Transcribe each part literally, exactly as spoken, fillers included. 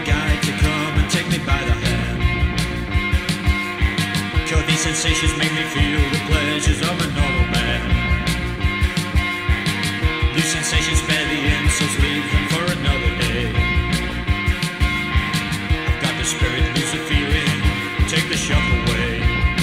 guide to come and take me by the hand. Cure these sensations, make me feel the pleasures of a normal man. These sensations spare the insults, leave them for another day. I've got the spirit, lose the feeling, take the shock away.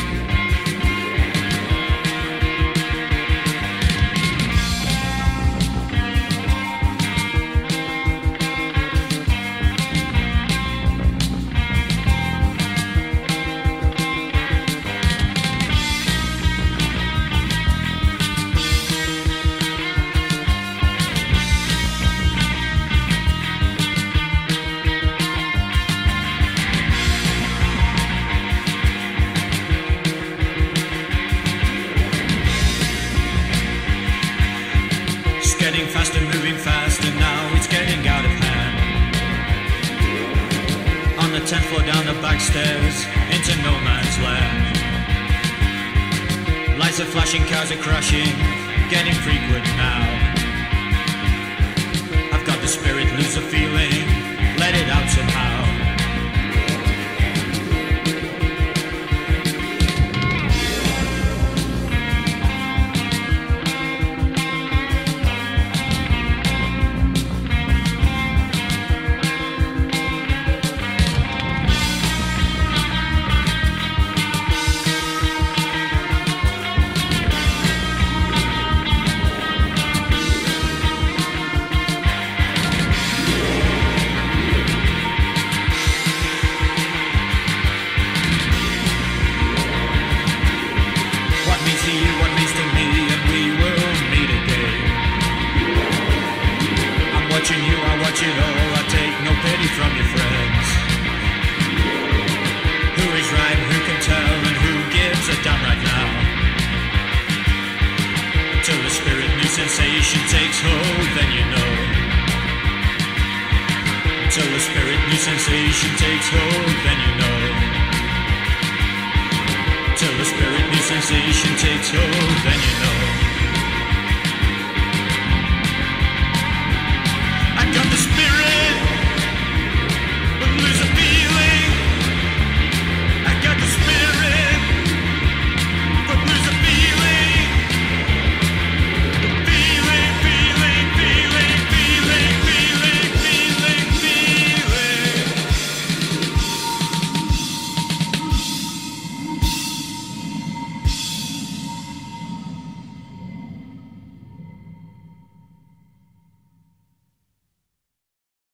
Getting faster, moving faster, now it's getting out of hand. On the tenth floor, down the back stairs, into no man's land. Lights are flashing, cars are crashing, getting frequent now. I've got the spirit, lose the feeling, let it out somehow. What means to me, and we will meet again. I'm watching you, I watch it all, I take no pity from your friends. Who is right, who can tell, and who gives a damn right now? Until the spirit, new sensation takes hold, then you know. Until the spirit, new sensation takes hold, then you know. Till the spirit, new sensation takes hold, then you know.